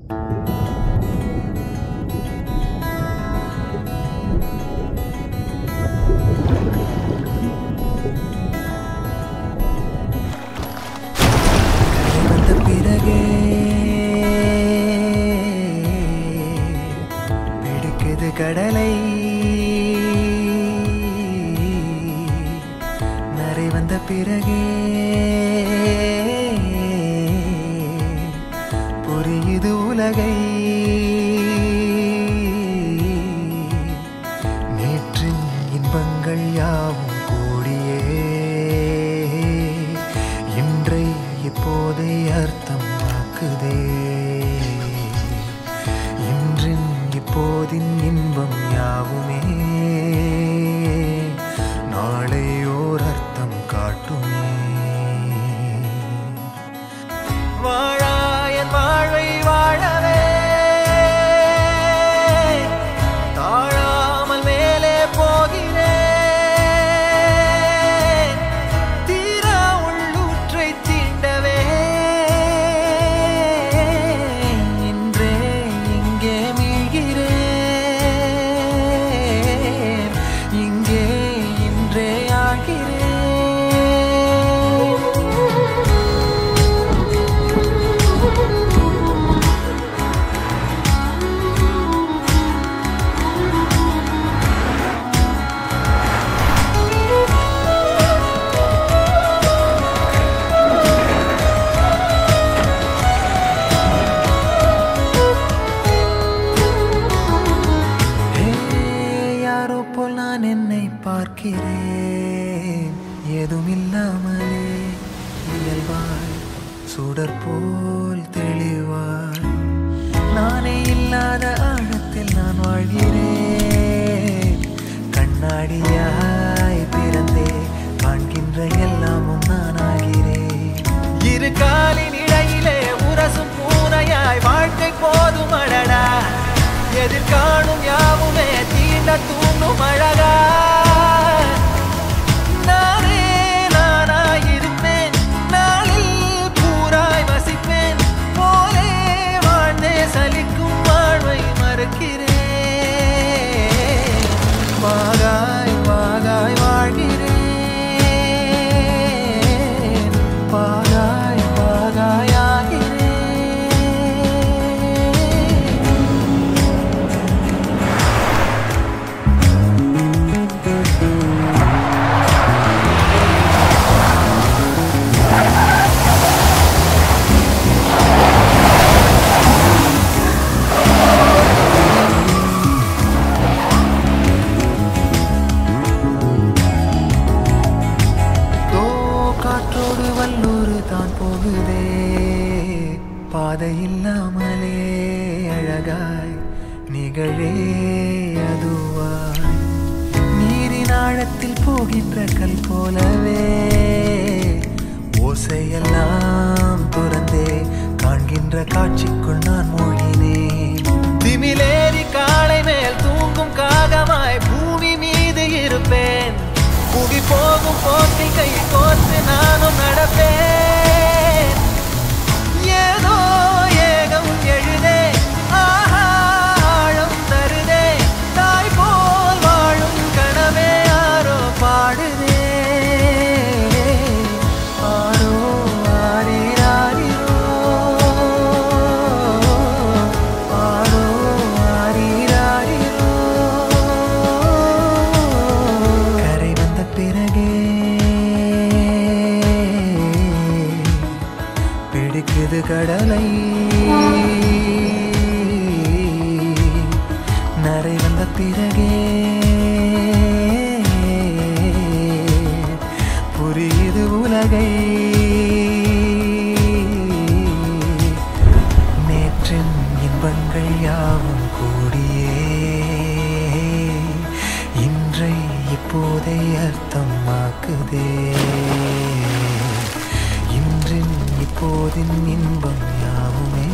கடலை நரை வந்த பிறகே புரியுது உலகை நேற்றின் இன்பங்கள் யாவும் கூடியே இன்றை இப்போதை அர்த்தம் ஆக்குதே இன்றின் இப்போதின் இன்பம் யாவுமே நாளை ஓர் அர்த்தம் காட்டுமே வாழாயன் வாழ்வை வாழவே தாழாமல் மேலே போகிறேன் தீரா உள்ளூற்றை தீண்டவே இன்றே இங்கே ஏதுமில்லாமலே இயல்பாய் சுடற்போல் தெளிவாய் நானே இல்லாத ஆழத்தில் நான் வாழ்கிறேன் கண்ணாடியாய் பிறந்தே காண்கின்ற எல்லாமும் நான் ஆகிறேன் இரு காலின் இடையிலே உரசும் பூனையாய் வாழ்க்கை போதும் அடடா எதிர்காணும் யாவுமே தீண்ட தூண்டும் அழகா நானே நானாயிருப்பேன் நாளில் பூராய் வசிப்பேன் போலே வாழ்ந்தே சலிக்கும் வாழ்வை மறுக்கிறேன் வாகாய் வாகாய் வாழ்கிறேன் வாகாய் வாகாய் பாதை இல்லாமலே அழகாய் நிகழே அதுவாய் நீரின் ஆழத்தில் போகின்ற கல் போலவே ஓசையெல்லாம் துறந்தே காண்கின்ற காட்சிக்குள் நான் மூழ்கினேன் திமிலேறி காலை மேல் தூங்கும் காகமாய் பூமி மீது இருப்பேன் புகி போகும் போக்கில் கை கோர்த்து நானும் நடப்பேன் ஏதோ ஏகம் எழுதே ஆஹா ஆழம் தருதே தாய் போல் வாழும் கனவே யாரோ பாடுதே ஆரோ ஆரீராரோ ஆரோ ஆரீராரோ கரை வந்த பிறகே பிடிக்குது கடலை நரை வந்த பிறகே புரியுது உலகை நேற்றின் இன்பங்கள் யாவும் கூடியே இன்றை இப்போதை அர்த்தமாக்குதே இன்றின் இப்போதின் இன்பம் யாவுமே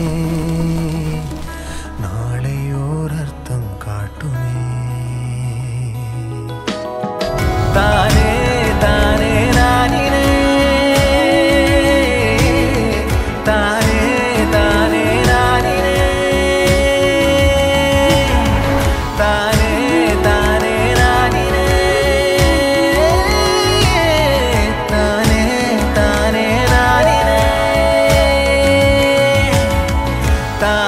நாளையோர் அர்த்தம் காட்டுமே தானே தானே நானினே தானே தானே நானினே தானே